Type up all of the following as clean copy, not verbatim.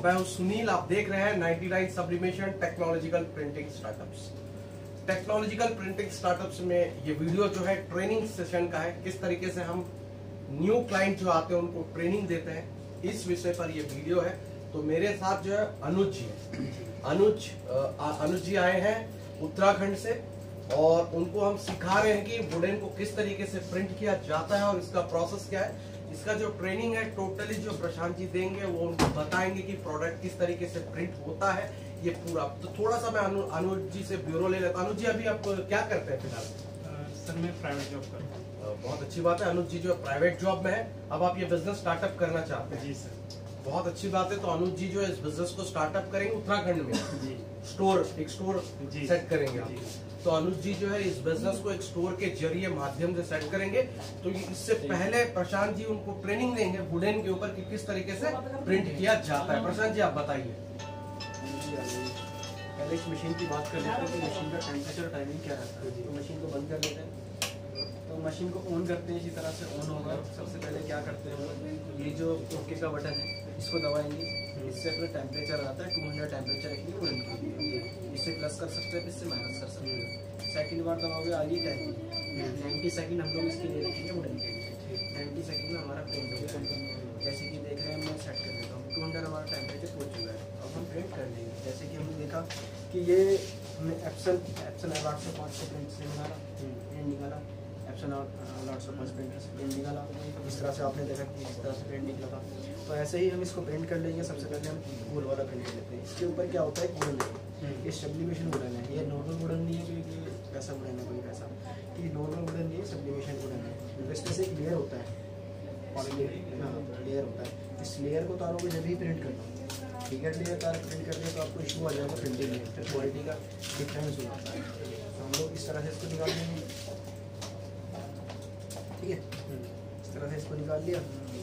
मैं हूं सुनील, आप देख रहे हैं 99 sublimation technological printing startups. Technological printing startups में ये वीडियो जो है ट्रेनिंग सेशन का है, किस तरीके से हम न्यू क्लाइंट जो आते हैं उनको ट्रेनिंग देते हैं, इस विषय पर ये वीडियो है। तो मेरे साथ जो है अनुज जी है। अनुज जी आए हैं उत्तराखंड से और उनको हम सिखा रहे हैं कि वुडन को किस तरीके से प्रिंट किया जाता है और इसका प्रोसेस क्या है। इसका जो ट्रेनिंग है टोटली जो प्रशांत जी देंगे वो उनको बताएंगे कि प्रोडक्ट किस तरीके से प्रिंट होता है ये पूरा। तो थोड़ा सा मैं अनुज जी से ब्यूरो ले लेता हूं। अनुज जी अभी आप क्या करते हैं फिलहाल? सर मैं प्राइवेट जॉब करता हूँ। बहुत अच्छी बात है, अनुज जी जो प्राइवेट जॉब में है, अब आप ये बिजनेस स्टार्टअप करना चाहते हैं। जी सर, बहुत अच्छी बात है। तो अनुज जी जो है इस बिजनेस को स्टार्टअप करेंगे उत्तराखंड में। जी। एक स्टोर सेट करेंगे आप। तो अनुज जी जो है इस बिजनेस को एक स्टोर के जरिए माध्यम से सेट करेंगे। तो इससे पहले प्रशांत जी उनको ट्रेनिंग देंगे वुडन के ऊपर कि किस तरीके से प्रिंट किया जाता है। प्रशांत जी आप बताइए। पहले इस मशीन की बात कर लेते हैं कि मशीन का टेम्परेचर टाइमिंग क्या रहता है। तो मशीन को बंद कर लेते हैं, तो मशीन को ऑन करते हैं। इसी तरह से ऑन होगा। सबसे पहले क्या करते हैं, ये जो ओके का बटन है इसको दबाएंगे। इससे अपना टेम्परेचर आता है 200 टेम्परेचर रखेंगे वुडन के लिए। इससे प्लस कर सकते हैं, इससे माइनस कर सकते हैं। सेकंड बार दबाओगे आ गई टाइमिंग 90 सेकंड हम लोग इसके लिए रखेंगे वुडन के लिए। 90 सेकंड में हमारा प्रिंट हो जाएगा। जैसे कि देख रहे हैं, मैं सेट कर देता हूँ 200 हमारा टेम्परेचर पहुँच चुका है। अब हम प्रिंट कर लेंगे। जैसे कि हमने देखा कि ये हमने एप्सन 805 से प्रिंट से निकाला एप्सन 805 प्रिंटर से प्रिंट निकाला। इस तरह से आपने देखा कि इस तरह से प्रिंट निकला था। तो ऐसे ही हम इसको प्रिंट कर लेंगे। सबसे पहले हम गोल वाला प्रिंट लेते हैं। इसके ऊपर क्या होता है, वुडन है। ये सब्लिमेशन वुडन है। ये नॉर्मल वुडन नहीं है क्योंकि कैसा वुडन है कोई कैसा, कि नॉर्मल वुडन नहीं है, सब्लिमेशन वुडन है। इसमें से एक लेयर होता है, लेयर होता है। इस लेयर को उतारोगे जब भी प्रिंट करना, बिगर लेयर तार प्रिंट करने तो आपको इशू आ जाएगा प्रिंटिंग में, फिर क्वालिटी का डिफरेंस हो जाता है। तो हम लोग इस तरह से इसको निकाल लेंगे। ठीक है, इस तरह से इसको निकाल लिया।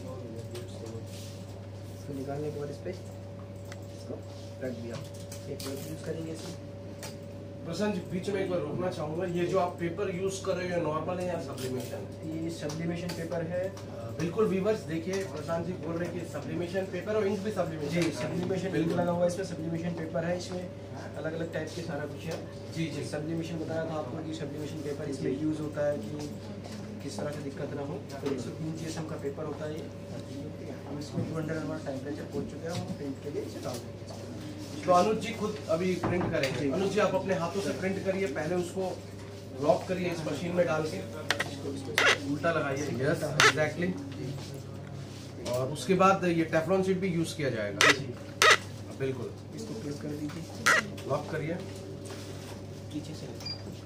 इसको निकालने के बाद इस पर इसको रख दिया। एक प्लेट यूज़ करेंगे इसमें। प्रशांत जी बीच में एक बार रोकना चाहूंगा, ये जो आप पेपर यूज कर रहे हो नॉर्मल है या सब्लिमेशन? ये सब्लिमेशन पेपर है। बिल्कुल व्यूअर्स देखिए, प्रशांत जी बोल रहे हैं कि सब्लिमेशन पेपर और इंक भी सब्लिमेशन। जी, सब्लिमेशन इंक लगा हुआ है इसमें। सब्लिमेशन पेपर है, इसमें अलग अलग टाइप के सारा कुछ है। जी जी, सब्लिमेशन बताया था आपको कि सब्लिमेशन पेपर इसमें यूज़ होता है कि किस तरह से दिक्कत ना हो। तो 103 GSM का पेपर होता है ये। हम इसमें 200 हमारा टेम्परेचर पहुँच चुका है। हम प्रिंट के लिए इसे डाल देंगे। तो अनुज जी खुद अभी प्रिंट करेंगे। अनुज जी आप अपने हाथों से प्रिंट करिए, पहले उसको लॉक करिए इस मशीन में डाल के, उल्टा लगाइए। Yes exactly. और उसके बाद ये टेफ्लॉन शीट भी यूज किया जाएगा। बिल्कुल, इसको प्रेस कर दीजिए, लॉक करिए पीछे से।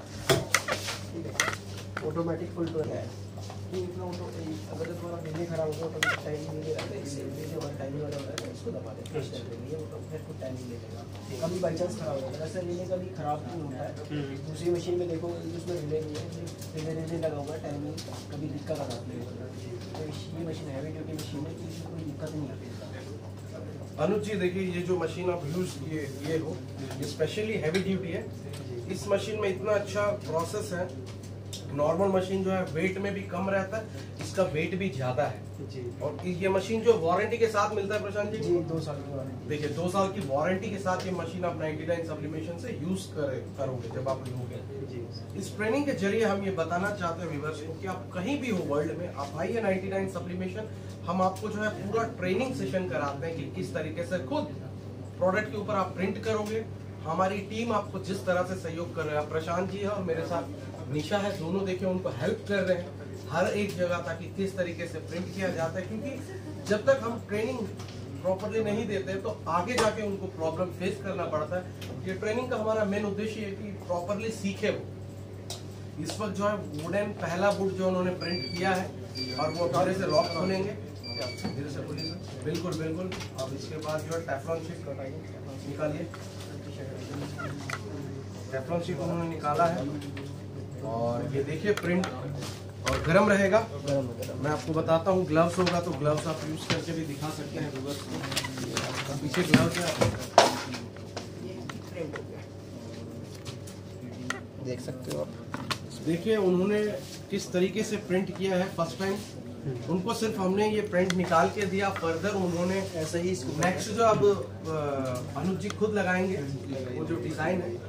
ऑटोमेटिक फुल टोन है कि इतना अगर थोड़ा बिजली खराब होगा तो टाइमिंग नहीं रहता है। इससे जो टाइमिंग वाला होता है इसको दबा देते हैं, वो तो फिर कुछ टाइमिंग ले लेगा। कभी बाई चांस खराब होगा, वैसे रिले कभी खराब नहीं होता है। दूसरी मशीन में देखो उसमें रिले नहीं है, रिले लगा हुआ है, टाइमिंग कभी दिक्कत खराब नहीं होता। तो ये मशीन हैवी ड्यूटी मशीन है, इसमें कोई दिक्कत नहीं आती। अनुज जी देखिए, ये जो मशीन आप यूज किए हो ये स्पेशली हैवी ड्यूटी है। इस मशीन में इतना अच्छा प्रोसेस है। नॉर्मल मशीन जो है वेट में भी कम रहता है, इसका वेट भी ज्यादा है जी। और ये मशीन जो वारंटी के साथ मिलता है प्रशांत जी? 2 साल की वारंटी। देखिए 2 साल की वारंटी के साथ ये मशीन आप 99 सब्लिमेशन से यूज करोगे जब आप लोगे। इस ट्रेनिंग के जरिए हम ये बताना चाहते हैं व्यूअर्स को कि आप कहीं भी हो वर्ल्ड में, आप आइए 99 सब्लिमेशन। हम आपको जो है पूरा ट्रेनिंग सेशन कराते हैं कि किस तरीके से खुद प्रोडक्ट के ऊपर आप प्रिंट करोगे। हमारी टीम आपको जिस तरह से सहयोग कर रहे हैं, प्रशांत जी है और मेरे साथ निशा है, दोनों देखिए उनको हेल्प कर रहे हैं हर एक जगह ताकि किस तरीके से प्रिंट किया जाता है। क्योंकि जब तक हम ट्रेनिंग प्रॉपर्ली नहीं देते तो आगे जाके उनको प्रॉब्लम फेस करना पड़ता है। ये ट्रेनिंग का हमारा मेन उद्देश्य है कि प्रॉपर्ली सीखे वो। इस वक्त जो है वुडन पहला वुड जो उन्होंने प्रिंट किया है और वो धीरे से लॉक खोलेंगे। धीरे से खोलिए सर। बिल्कुल बिल्कुल। अब इसके बाद जो है टेफ्लॉन शीट निकालिए। टेफ्लॉन शीट उन्होंने निकाला है और ये देखिए प्रिंट और गरम रहेगा। मैं आपको बताता हूँ, ग्लव्स होगा तो ग्लव्स आप यूज करके भी दिखा सकते हैं व्यूअर्स को। पीछे ग्लव्स है, देख सकते हो आप। देखिए उन्होंने किस तरीके से प्रिंट किया है। फर्स्ट टाइम उनको सिर्फ हमने ये प्रिंट निकाल के दिया, फर्दर उन्होंने ऐसे ही नेक्स्ट जो अब अनुज जी खुद लगाएंगे वो जो डिजाइन है।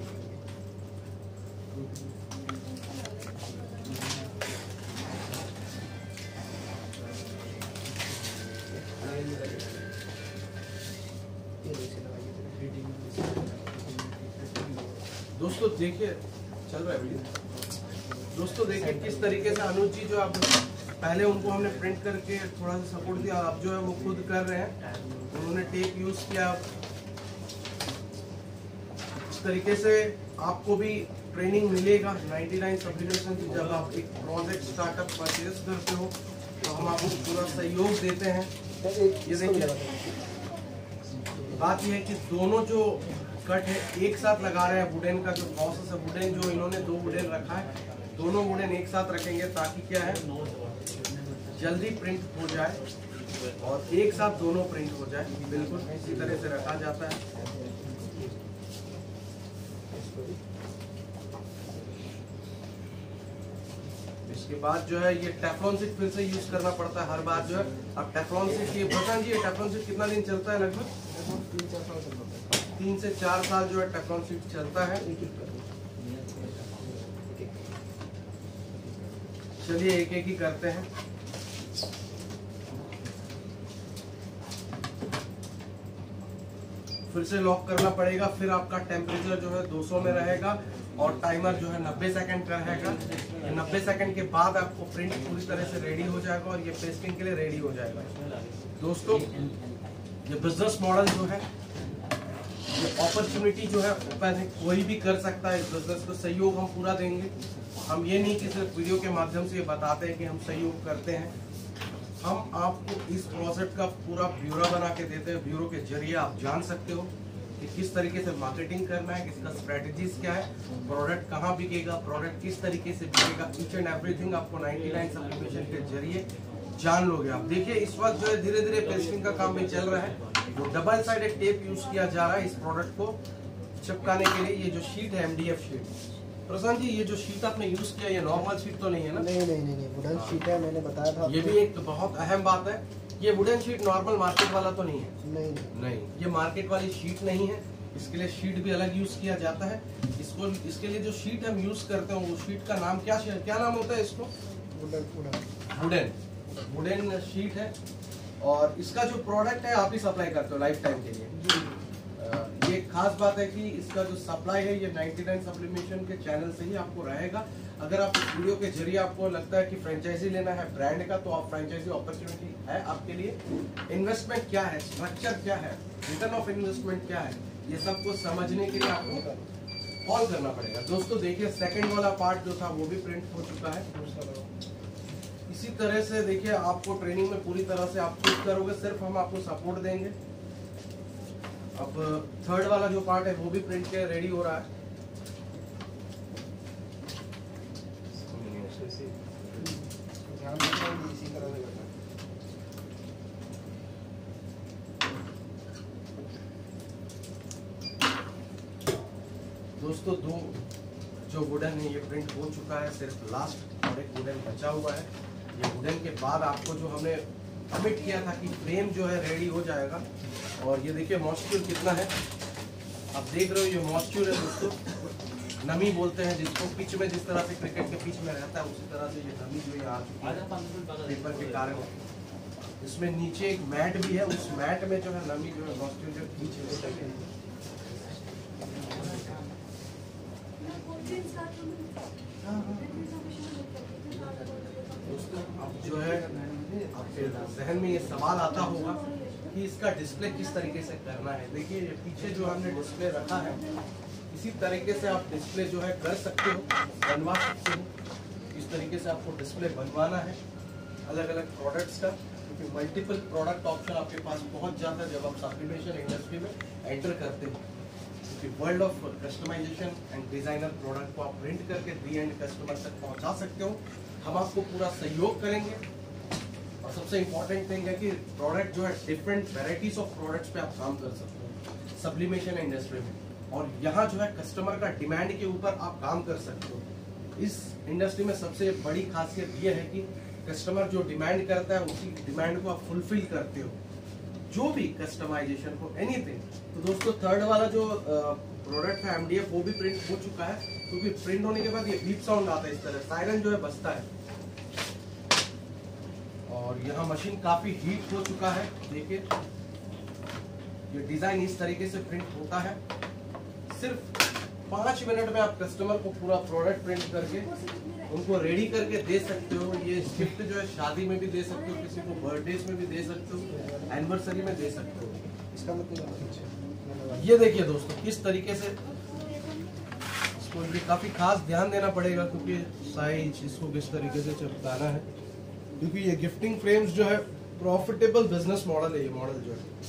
दोस्तों देखिए चल रहा है वीडियो। दोस्तों देखिए किस तरीके से अनुज जी जो आप पहले उनको हमने प्रिंट करके थोड़ा सा सपोर्ट दिया, अब जो है वो खुद कर रहे हैं। उन्होंने टेप यूज किया। इस तरीके से आपको भी ट्रेनिंग मिलेगा 99 सब्लिमेशन की। जब आप एक प्रोजेक्ट स्टार्टअप परचेज करते हो तो हम आपको पूरा सहयोग देते हैं। ये देखिए बात यह है कि दोनों जो कट है एक साथ लगा रहे हैं। वुडन का जो प्रोसेस है, वुडन जो इन्होंने 2 वुडन रखा है, दोनों वुडन एक साथ रखेंगे ताकि क्या है जल्दी प्रिंट हो जाए और एक साथ दोनों प्रिंट हो जाए। बिल्कुल इसी तरह से रखा जाता है। इसके बाद जो है ये टेफ्लॉन शीट फिर से यूज करना पड़ता है हर बार जो है। अब टेफ्लॉन शीट ये प्रशांत जी, टेफ्लॉन शीट कितना दिन चलता है? लगभग 3 से 4 साल जो है टेफ्लॉन शीट चलता है। चलिए एक एक ही करते हैं। फिर से लॉक करना पड़ेगा। फिर आपका टेम्परेचर जो है 200 में रहेगा और टाइमर जो है 90 सेकंड का रहेगा। 90 सेकंड के बाद आपको प्रिंट पूरी तरह से रेडी हो जाएगा और ये पेस्टिंग के लिए रेडी हो जाएगा। दोस्तों ये बिजनेस मॉडल जो है, ये अपॉर्चुनिटी जो है ओपन है, कोई भी कर सकता है इस बिजनेस को। सहयोग हम पूरा देंगे। हम ये नहीं कि सिर्फ वीडियो के माध्यम से ये बताते हैं कि हम सहयोग करते हैं, हम आपको इस प्रोजेक्ट का पूरा ब्यूरो बना के देते हैं। ब्यूरो के जरिए आप जान सकते हो कि किस तरीके से मार्केटिंग करना है, इसका स्ट्रेटजीज क्या है, प्रोडक्ट कहाँ बिकेगा, प्रोडक्ट किस तरीके से बिकेगा, ईच एंड एवरीथिंग आपको 99 सब्लिमेशन के जरिए जान लोगे आप। देखिए इस वक्त जो है धीरे धीरे पेस्टिंग का काम भी चल रहा है। जो डबल साइडेड टेप यूज किया जा रहा है इस प्रोडक्ट को चिपकाने के लिए। ये जो शीट है MDF शीट, प्रशांत जी ये जो शीट आपने यूज किया ये नॉर्मल शीट तो नहीं है ना? नहीं वुडन शीट है, मैंने बताया था। ये भी एक बहुत अहम बात है। ये वुडन शीट नॉर्मल मार्केट वाला तो नहीं है? नहीं, ये मार्केट वाली शीट नहीं है। इसके लिए शीट भी अलग यूज किया जाता है। इसके लिए जो शीट हम यूज करते हैं वो शीट का नाम क्या नाम होता है इसको? वुडन शीट है। और इसका जो प्रोडक्ट है आप ही सप्लाई करते हो लाइफ टाइम के लिए। ये खास बात है कि इसका जो सप्लाई है ये 99 सब्लिमेशन के चैनल से ही आपको रहेगा। अगर आप इस वीडियो के जरिए आपको लगता है कि फ्रेंचाइजी लेना है ब्रांड का, तो आप फ्रेंचाइजी अपॉर्चुनिटी है आपके लिए। इन्वेस्टमेंट क्या है, स्ट्रक्चर क्या है, रिटर्न ऑफ इन्वेस्टमेंट क्या है, ये सब को समझने के लिए आपको कॉल करना पड़ेगा। दोस्तों देखिए सेकंड वाला पार्ट जो था वो भी प्रिंट हो चुका है। इसी तरह से देखिए आपको ट्रेनिंग में पूरी तरह से आप खुद करोगे, सिर्फ हम आपको सपोर्ट देंगे। अब थर्ड वाला जो पार्ट है वो भी प्रिंट के रेडी हो रहा है। दोस्तों 2 जो वुडन है ये प्रिंट हो चुका है, सिर्फ लास्ट और एक वुडन बचा हुआ है। ये वुडन के बाद आपको जो हमने कमिट किया था कि फ्रेम जो है रेडी हो जाएगा। और ये देखिए मॉइस्चर कितना है, आप देख रहे हो ये मॉइस्चर है दोस्तों, नमी बोलते हैं जिसको। पिच में जिस तरह से क्रिकेट के पिच में रहता है उसी तरह से ये नमी जो है पेपर के कारण। इसमें नीचे एक मैट भी है, उस मैट में जो है नमी जो है मॉइस्चर जो खींच लेता है। दोस्तों अब जो है आपके जहन में ये सवाल आता होगा कि इसका डिस्प्ले किस तरीके से करना है। देखिए ये पीछे जो हमने डिस्प्ले रखा है इसी तरीके से आप डिस्प्ले जो है कर सकते हो, बनवा सकते हो। इस तरीके से आपको डिस्प्ले बनवाना है अलग अलग प्रोडक्ट्स का, क्योंकि मल्टीपल प्रोडक्ट ऑप्शन आपके पास पहुंच जाता है जब आप सप्लीमेशन इंडस्ट्री में एंटर करते हो। क्योंकि world of customisation and designer product को आप प्रिंट करके दी एंड कस्टमर तक पहुंचा सकते हो। हम आपको पूरा सहयोग करेंगे। और सबसे इम्पोर्टेंट थिंग है कि प्रोडक्ट जो है डिफरेंट वेराइटीज ऑफ प्रोडक्ट्स पे आप काम कर सकते हो सब्लिमेशन इंडस्ट्री में। और यहाँ जो है कस्टमर का डिमांड के ऊपर आप काम कर सकते हो। इस इंडस्ट्री में सबसे बड़ी खासियत ये है कि कस्टमर जो डिमांड करता है उसी डिमांड को आप फुलफिल करते हो, जो भी कस्टमाइजेशन हो, एनीथिंग। तो दोस्तों थर्ड वाला जो प्रोडक्ट है MDF वो भी प्रिंट हो चुका है, क्योंकि प्रिंट होने के बाद ये बीप साउंड आता है, इस तरह सायरन जो है बजता है। और यहाँ मशीन काफी हीट हो चुका है, देखिए ये डिजाइन इस तरीके से प्रिंट होता है। सिर्फ 5 मिनट में आप कस्टमर को पूरा प्रोडक्ट प्रिंट करके उनको रेडी करके दे सकते हो। ये गिफ्ट जो है शादी में भी दे सकते हो, किसी को बर्थडे में भी दे सकते हो, एनिवर्सरी में दे सकते हो। इसका मतलब ये देखिए दोस्तों किस तरीके से, इसको भी काफी खास ध्यान देना पड़ेगा, क्योंकि साइज इसको किस तरीके से चिपकाना है, क्योंकि ये गिफ्टिंग फ्रेम्स जो है प्रॉफिटेबल बिजनेस मॉडल है। ये मॉडल जो है,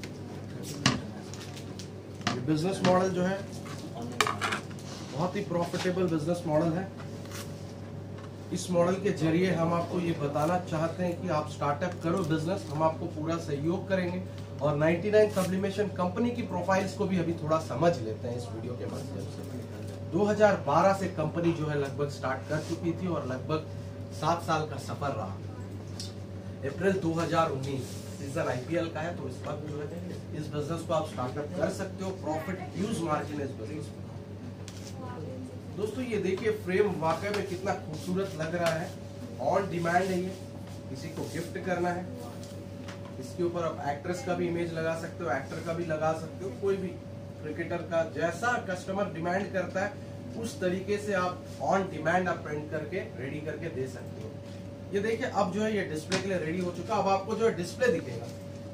ये बिजनेस मॉडल जो है बहुत ही प्रॉफिटेबल बिजनेस मॉडल है। इस मॉडल के जरिए हम आपको ये बताना चाहते हैं कि आप स्टार्टअप करो बिजनेस, हम आपको पूरा सहयोग करेंगे। और 99 सब्लिमेशन कंपनी की प्रोफाइल्स को भी अभी थोड़ा समझ लेते हैं इस वीडियो के माध्यम से। 2012 से कंपनी जो है लगभग स्टार्ट कर चुकी थी और लगभग 7 साल का सफर रहा। अप्रैल 2019 सीजन IPL का है, तो इस वक्त जो है इस बिजनेस को आप स्टार्टअप कर सकते हो। प्रॉफिट ह्यूज मार्जिन इस बिजनेस में। दोस्तों ये देखिए फ्रेम वाकई में कितना खूबसूरत लग रहा है, ऑन डिमांड है ये, किसी को गिफ्ट करना है। इसके ऊपर आप एक्ट्रेस का भी इमेज लगा सकते हो, एक्टर का भी लगा सकते हो, कोई भी क्रिकेटर का, जैसा कस्टमर डिमांड करता है उस तरीके से आप ऑन डिमांड आप प्रिंट करके रेडी करके दे सकते हो। ये देखिए अब जो है ये डिस्प्ले के लिए रेडी हो चुका। अब आपको जो है डिस्प्ले दिखेगा,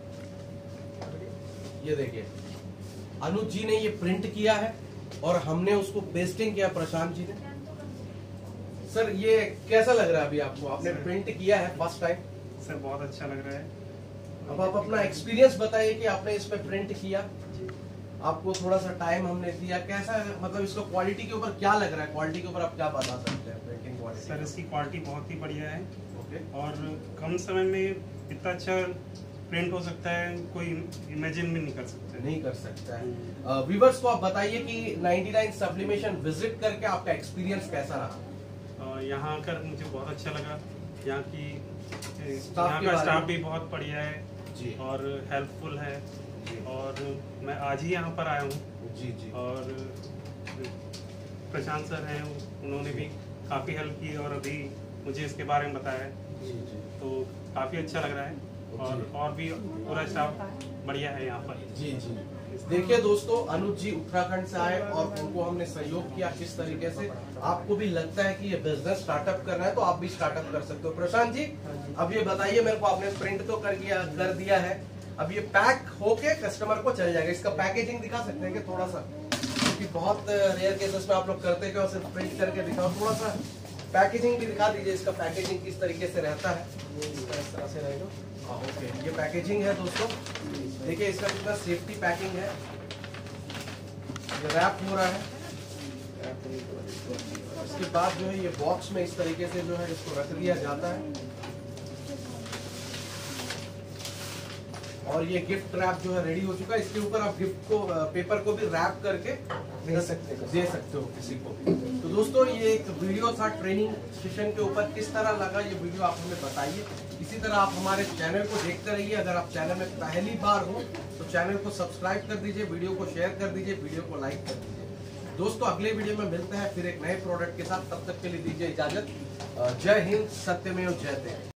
ये देखिए अनुज जी ने ये प्रिंट किया है और हमने उसको पेस्टिंग किया, प्रशांत जी ने। सर ये कैसा लग रहा है अभी आपको, आपने प्रिंट किया है फर्स्ट टाइम? सर बहुत अच्छा लग रहा है। अब आप अपना एक्सपीरियंस बताइए कि आपने इस पे प्रिंट किया, आपको थोड़ा सा टाइम हमने दिया, कैसा है, मतलब इसको क्वालिटी के ऊपर क्या लग रहा है, क्वालिटी के ऊपर आप क्या बता सकते हैं प्रिंटिंग क्वालिटी? सर इसकी क्वालिटी बहुत ही बढ़िया है। ओके। और कम समय में इतना अच्छा प्रिंट हो सकता है, कोई इमेजिन भी नहीं कर सकते। नहीं कर सकता है। व्यूअर्स को आप बताइए कि 99 सब्लिमेशन विजिट करके आपका एक्सपीरियंस कैसा रहा? यहाँ आकर मुझे बहुत अच्छा लगा। यहाँ स्टाफ का स्टाफ भी बहुत बढ़िया है जी, और हेल्पफुल है जी। और मैं आज ही यहाँ पर आया हूँ। जी जी। और प्रशांत सर हैं, उन्होंने भी काफ़ी हेल्प की और अभी मुझे इसके बारे में बताया है, जी जी। तो काफ़ी अच्छा लग रहा है। और भी पूरा स्टाफ बढ़िया है यहाँ पर। जी जी। देखिए दोस्तों, अनुज जी उत्तराखंड से आए और उनको हमने सहयोग किया किस तरीके से। आपको भी लगता है कि ये बिजनेस स्टार्टअप करना है तो आप भी स्टार्टअप कर सकते हो। प्रशांत जी अब ये बताइए मेरे को, आपने प्रिंट तो कर दिया है, अब ये पैक होके कस्टमर को चल जाएगा। इसका पैकेजिंग दिखा सकते हैं कि थोड़ा सा, क्योंकि बहुत रेयर केसेस में आप लोग करते हैं सिर्फ प्रिंट करके दिखाओ, थोड़ा सा पैकेजिंग भी दिखा दीजिए। इसका पैकेजिंग किस तरीके से रहता है, इसका इस तरह से रहेगा। ओके, ये पैकेजिंग है दोस्तों, देखिए इसका कितना सेफ्टी पैकिंग है। ये रैप हो रहा है, इसके बाद जो है ये बॉक्स में इस तरीके से जो है इसको रख दिया जाता है। और ये गिफ्ट रैप जो है रेडी हो चुका है। इसके ऊपर आप गिफ्ट को पेपर को भी रैप करके दे सकते हो किसी को। तो दोस्तों ये एक वीडियो था ट्रेनिंग सेशन के ऊपर, किस तरह लगा ये वीडियो आप हमें बताइए। इसी तरह आप हमारे चैनल को देखते रहिए। अगर आप चैनल में पहली बार हो तो चैनल को सब्सक्राइब कर दीजिए, वीडियो को शेयर कर दीजिए, वीडियो को लाइक कर दीजिए। दोस्तों अगले वीडियो में मिलते हैं फिर एक नए प्रोडक्ट के साथ, तब तक के लिए दीजिए इजाजत। जय हिंद, सत्यमेव जयते।